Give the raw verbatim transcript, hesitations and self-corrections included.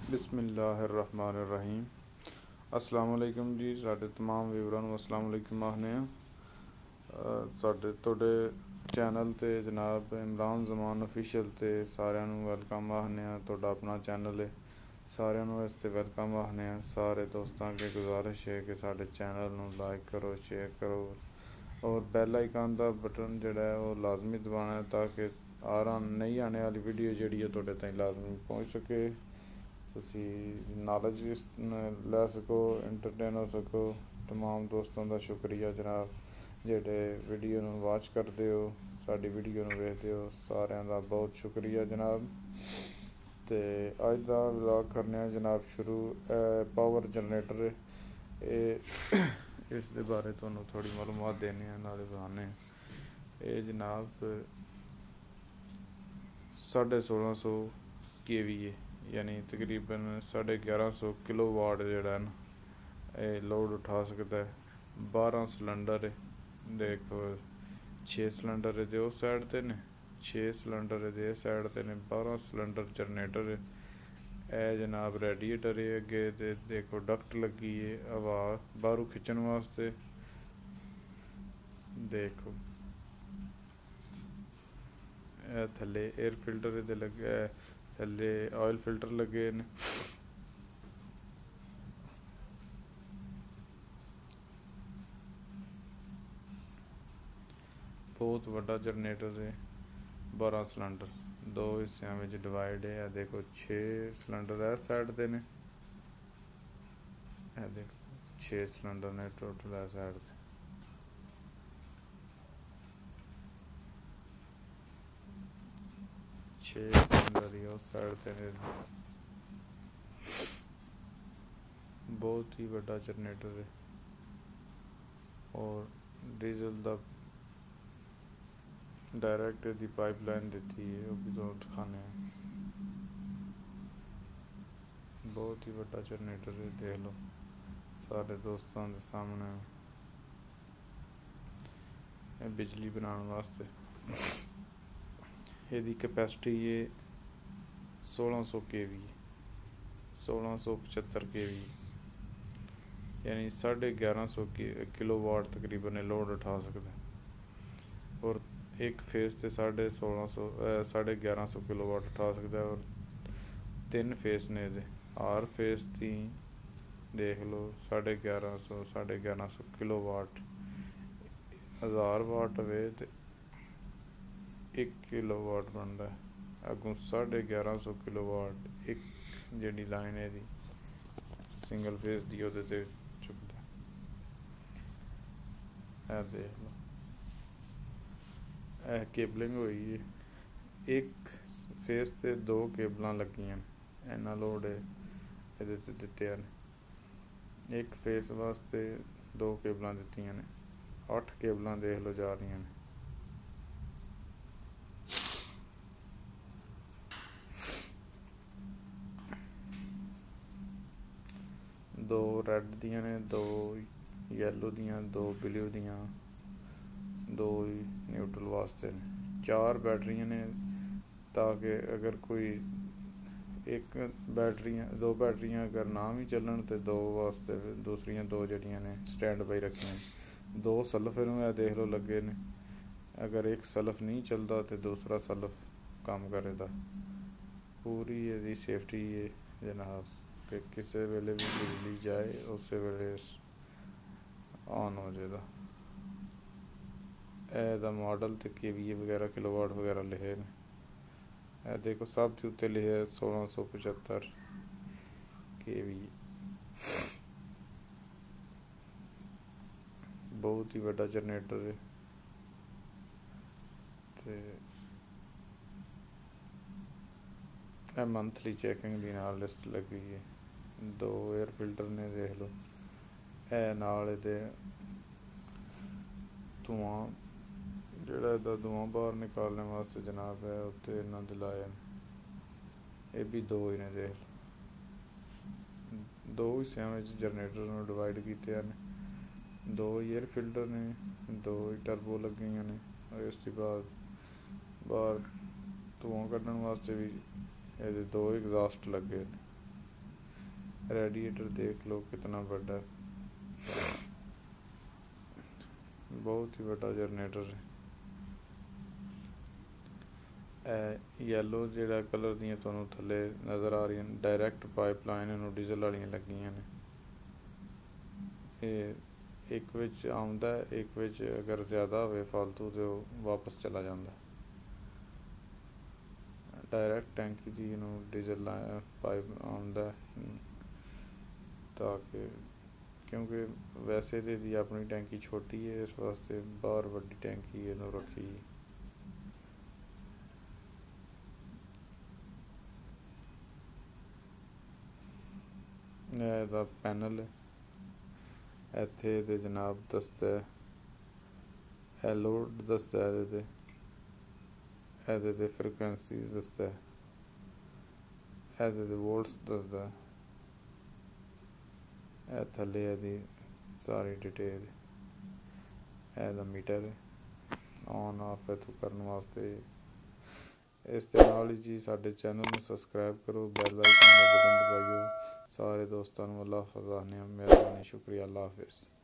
बिस्मिल्लाहिर्रहमानिर्रहीम। अस्सलाम वालेकुम जी, साढ़े तमाम व्यूअरां नूं अस्सलाम वालेकुम आखने साढ़े तुहाडे चैनल ते जनाब इमरान जमान ऑफिशियल ते सारिआं नूं वेलकम आखने। तुहाडा अपना चैनल है, सारिआं नूं वास्ते वेलकम आखने। सारे दोस्तां अगे गुजारिश है कि साढ़े चैनल नूं लाइक करो, शेयर करो और बैल आइकन दा बटन जिहड़ा है वो लाजमी दबाना है ताकि आ नई आने वाली वीडियो जिहड़ी है तुहाडे ताईं लाजमी पहुँच सके, तुसी नॉलेज लै सको, एंटरटेन हो सको। तमाम दोस्तों का शुक्रिया जनाब जेह्ड़े वीडियो नूं वाच करदे हो, साडी वीडियो नूं वेखदे हो, सारिआं दा बहुत शुक्रिया जनाब। ते अज दा व्लॉग करने जनाब शुरू। पावर जनरेटर इस दे बारे तुहानूं थोड़ी मालूमात देने नाले बनाने। ये जनाब साढ़े सोलह सौ के वी ए यानी तकरीबन साढ़े ग्यारह सौ किलो वाट जोड़ा है ना ये लोड उठा सकता है। बारह सिलेंडर देखो, छे सिलेंडर दे उस साइड ते ने, छे सिलेंडर दे साइड ते ने, बारह सिलेंडर जनरेटर है जनाब। रेडिएटर है अगे ते देखो डक्ट लगी है हवा बाहरों खिंचण वास्ते। देखो थले एयर फिल्टर दे लगे, थले ऑयल फिल्टर लगे ने। बहुत वड्डा जनरेटर है, बारह सिलेंडर दो हिस्सों में डिवाइड है। देखो छे सिलेंडर इस साइड ते ने, देखो छे सिलेंडर ने टोटल इस साइड ते। छे सिलेंडर ही उस साइड ते ने। बहुत ही बड़ा जनरेटर है और डीजल दा डायरेक्ट दी पाइपलाइन दी है, वो भी तो दिखाने। बहुत ही बड़ा जनरेटर है, देख लो सारे दोस्तों के सामने। बिजली बनाने वास्ते यदी कैपेसिटी है सोलह सौ के वी, सोलह सौ पचहत्तर के वी यानी साढ़े ग्यारह सौ किलो वाट तकरीबन लोड उठा सकता है। और एक फेस से साढ़े सोलह सौ साढ़े ग्यारह सौ किलो वाट उठा सकता है। और तीन फेस ने दे आर फेस थी देख लो साढ़े ग्यारह सौ साढ़े ग्यारह सौ किलो वाट। हज़ार वाट वे तो एक किलो वाट बनता है। अगों साढ़े ग्यारह सौ किलो वाट एक जी लाइन है दी सिंगल फेस दी ओहदे ते चुकता है। देख लो ए केबलिंग हुई है, एक फेस ते दो केबल लगियां इन्ना लोड ये दिते हैं। एक फेस वास्ते दो केबल दित्तियां ने, अठ केबल देख लो जा रही ने। दो रेड दियां ने, दो येलो दियां, दो ब्लू दियां, दो न्यूट्रल वास्ते ने। चार बैटरियां ने ताकि अगर कोई एक बैटरियां दो बैटरियां अगर ना भी चलन तो दो वास्ते दूसरियां दो जड़ियां ने स्टैंड बाई रखियां। दो सल्फ इन्हों देख लो लगे ने, अगर एक सल्फ नहीं चलता तो दूसरा सल्फ काम करेगा। पूरी यदी सेफ्टी है जनाब कि किसी वेले भी बिजली जाए उस वेले ऑन हो जाएगा। एदा मॉडल तो के वी वगैरह किलो वाट वगैरह लिखे ने। ए देखो सब के उत्ते लिखे सोलह सौ पचहत्तर के वी। बहुत ही बड़ा जनरेटर है ते मंथली चेकिंग दी नाल लिस्ट लगी है। दो एयर फिल्टर ने देख लो, ए नाल दे धुआं जेड़ा इहदा धुआं बाहर निकालने वास्ते जनाब है उत्ते इन्हां दे लाए ने। ये भी दो ही ने देख लो, दो हिस्सों में जनरेटर नूं डिवाइड कीते हैं। दो एयर फिल्टर ने, दो टर्बो लगियां ने और इसके बाद बाहर धुआं कड्ढण वास्ते भी ये दो एग्जॉस्ट लगे ने। रेडिएटर देख लो कितना बड़ा है, बहुत ही बड़ा जनरेटर है। येलो जिहड़ा कलर दियां तुहानूं थल्ले नज़र आ रही डायरैक्ट पाइपलाइन नूं डीजल वालियां लगियां ने। एक विच आउंदा है, एक विच अगर ज़्यादा होवे फालतू तो वापस चला जाता। डायरैक्ट टैंकी दी नूं डीजल पाइप आउंदा ताकि, क्योंकि वैसे तो दी अपनी टैंकी छोटी है, इस वास्ते बाहर वड्डी टैंकी इहनूं रखी। ਇਹਦਾ पैनल है इत्थे ते जनाब दसदा है लोड दसदा है, ਇਹਦੇ ते ਇਹਦੇ ते फ्रीक्वेंसी दसदा है, ਇਹਦੇ ते वोल्ट्स दसदा है, ਇਹ थल्ले ਇਹਦੀ सारी डिटेल। ਇਹਦਾ मीटर ऑन ऑफ इथों करने वास्ते। इस दे नाल जी साडे चैनल नूं सबसक्राइब करो, बैल आइकन दा बटन दबाइओ। सारे दोस्तों नूं अल्लाह हाफ़िज़ आखने, मेहरबानी, शुक्रिया, अल्लाह हाफिज़।